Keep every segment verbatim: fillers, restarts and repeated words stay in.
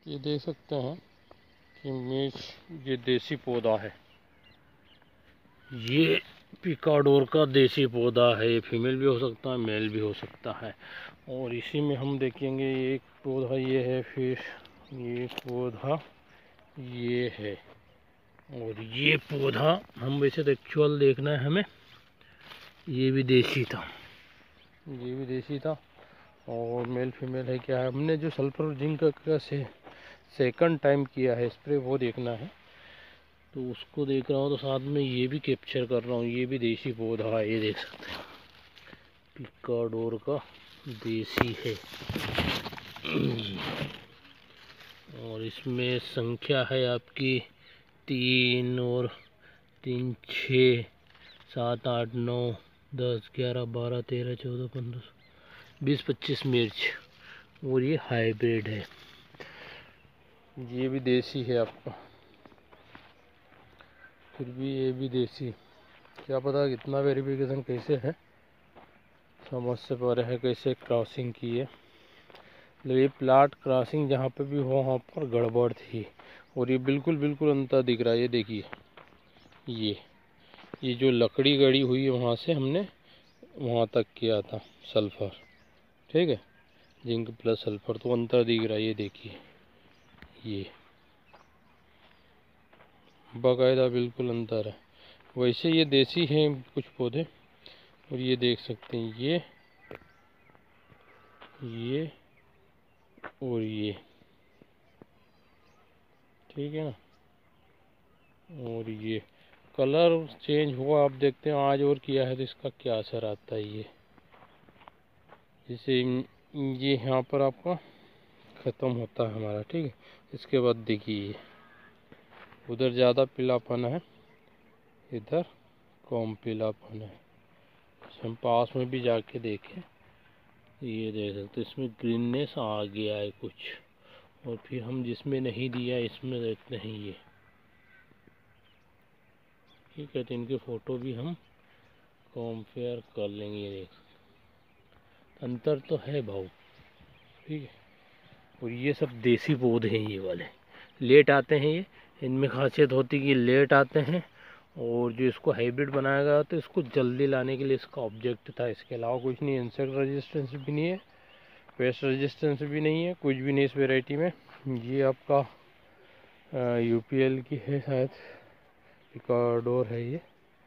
ये देख सकते हैं कि मिर्च ये देसी पौधा है, ये पिकाडोर का देसी पौधा है। ये फीमेल भी हो सकता है, मेल भी हो सकता है। और इसी में हम देखेंगे एक पौधा ये है, फिर ये पौधा ये है, और ये पौधा हम वैसे तो एक्चुअल देखना है हमें, ये भी देसी था, ये भी देसी था। और मेल फीमेल है क्या है, हमने जो सल्फर जिंक का से सेकंड टाइम किया है स्प्रे वो देखना है, तो उसको देख रहा हूँ। तो साथ में ये भी कैप्चर कर रहा हूँ, ये भी देसी पौधा है, ये देख सकते हैं पिकाडोर का देसी है। और इसमें संख्या है आपकी तीन और तीन छः सात आठ नौ दस ग्यारह बारह तेरह चौदह पंद्रह बीस पच्चीस मिर्च, और ये हाइब्रिड है, ये भी देसी है आपका, फिर भी ये भी देसी। क्या पता कितना वेरिफिकेशन कैसे है, समझ से परे है कैसे क्रॉसिंग की है। ये प्लाट क्रॉसिंग जहाँ पे भी हो वहाँ पर गड़बड़ थी, और ये बिल्कुल बिल्कुल अंतर दिख रहा है। ये देखिए, ये ये जो लकड़ी गड़ी हुई है वहाँ से हमने वहाँ तक किया था सल्फर, ठीक है, जिंक प्लस सल्फर, तो अंतर दिख रहा है। ये देखिए, ये बाकायदा बिल्कुल अंतर है। वैसे ये देसी हैं कुछ पौधे, और ये देख सकते हैं ये ये और ये, ठीक है ना। और ये कलर चेंज हुआ, आप देखते हैं आज और किया है तो इसका क्या असर आता है। ये जैसे ये यहाँ पर आपका ख़त्म होता है हमारा, ठीक है। इसके बाद देखिए उधर ज़्यादा पीलापन है, इधर कम पीलापन है। हम पास में भी जाके देखें, ये देख सकते इसमें ग्रीननेस आ गया है कुछ। और फिर हम जिसमें नहीं दिया इसमें देखते हैं ये, ठीक है। तो इनके फ़ोटो भी हम कंपेयर कर लेंगे, ये देख सकते अंतर तो है भाव, ठीक है। और ये सब देसी पौधे हैं, ये वाले लेट आते हैं। ये इनमें खासियत होती है कि लेट आते हैं, और जो इसको हाइब्रिड बनाया गया तो इसको जल्दी लाने के लिए इसका ऑब्जेक्ट था। इसके अलावा कुछ नहीं, इंसेक्ट रेजिस्टेंस भी नहीं है, पेस्ट रेजिस्टेंस भी नहीं है, कुछ भी नहीं इस वेराइटी में। ये आपका यूपीएल की है शायद, पिकाडोर है ये,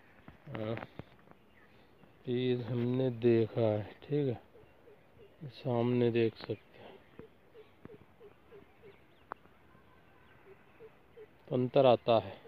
ये हमने देखा है, ठीक है, सामने देख सकते हैं, अंतर आता है।